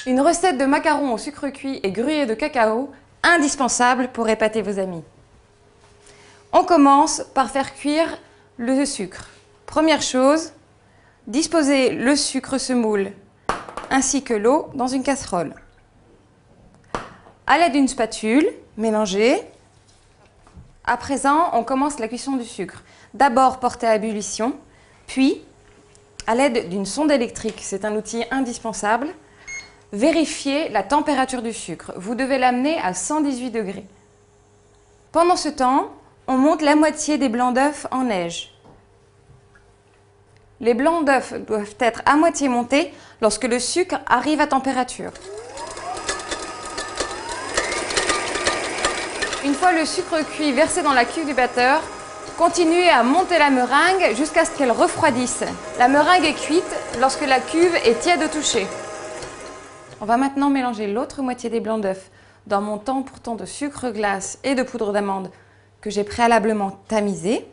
Une recette de macarons au sucre cuit et gruyère de cacao, indispensable pour épater vos amis. On commence par faire cuire le sucre. Première chose, disposez le sucre semoule ainsi que l'eau dans une casserole. À l'aide d'une spatule, mélangez. À présent, on commence la cuisson du sucre. D'abord porté à ébullition, puis à l'aide d'une sonde électrique, c'est un outil indispensable, vérifiez la température du sucre. Vous devez l'amener à 118 degrés. Pendant ce temps, on monte la moitié des blancs d'œufs en neige. Les blancs d'œufs doivent être à moitié montés lorsque le sucre arrive à température. Une fois le sucre cuit versé dans la cuve du batteur, continuez à monter la meringue jusqu'à ce qu'elle refroidisse. La meringue est cuite lorsque la cuve est tiède au toucher. On va maintenant mélanger l'autre moitié des blancs d'œufs dans mon temps pourtant de sucre glace et de poudre d'amande que j'ai préalablement tamisé.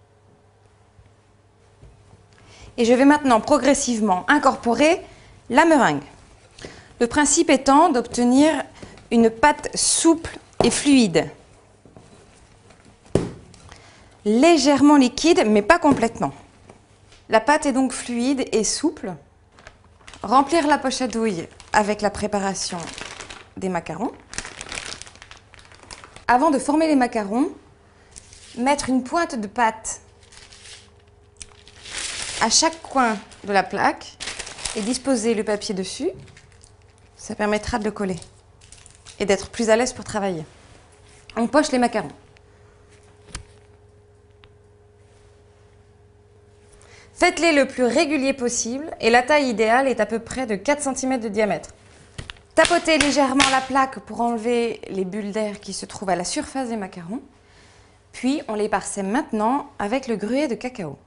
Et je vais maintenant progressivement incorporer la meringue. Le principe étant d'obtenir une pâte souple et fluide. Légèrement liquide, mais pas complètement. La pâte est donc fluide et souple. Remplir la poche à douille avec la préparation des macarons. Avant de former les macarons, mettre une pointe de pâte à chaque coin de la plaque et disposer le papier dessus. Ça permettra de le coller et d'être plus à l'aise pour travailler. On poche les macarons. Faites-les le plus régulier possible et la taille idéale est à peu près de 4 cm de diamètre. Tapotez légèrement la plaque pour enlever les bulles d'air qui se trouvent à la surface des macarons. Puis on les parsème maintenant avec le gruyère de cacao.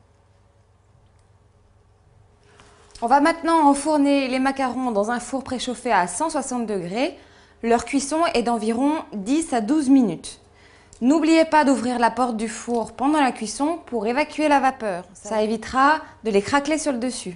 On va maintenant enfourner les macarons dans un four préchauffé à 160 degrés. Leur cuisson est d'environ 10 à 12 minutes. N'oubliez pas d'ouvrir la porte du four pendant la cuisson pour évacuer la vapeur. Ça évitera de les craqueler sur le dessus.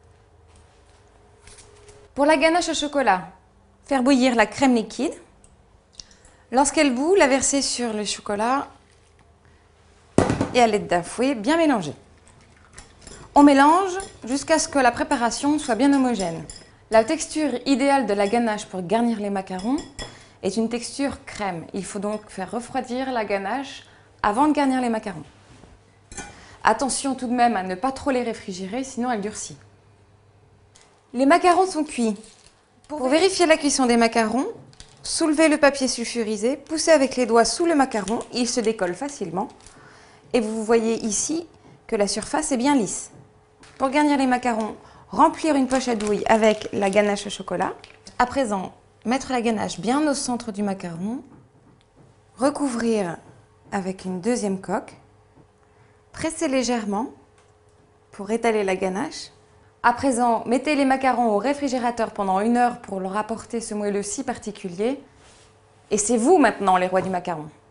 Pour la ganache au chocolat, faire bouillir la crème liquide. Lorsqu'elle bout, la verser sur le chocolat et à l'aide d'un fouet bien mélanger. On mélange jusqu'à ce que la préparation soit bien homogène. La texture idéale de la ganache pour garnir les macarons est une texture crème. Il faut donc faire refroidir la ganache avant de garnir les macarons. Attention tout de même à ne pas trop les réfrigérer, sinon elle durcit. Les macarons sont cuits. Pour vérifier la cuisson des macarons, soulevez le papier sulfurisé, poussez avec les doigts sous le macaron, il se décolle facilement. Et vous voyez ici que la surface est bien lisse. Pour garnir les macarons, remplir une poche à douille avec la ganache au chocolat. À présent, mettre la ganache bien au centre du macaron, recouvrir avec une deuxième coque, presser légèrement pour étaler la ganache. À présent, mettez les macarons au réfrigérateur pendant 1 heure pour leur apporter ce moelleux si particulier. Et c'est vous maintenant les rois du macaron.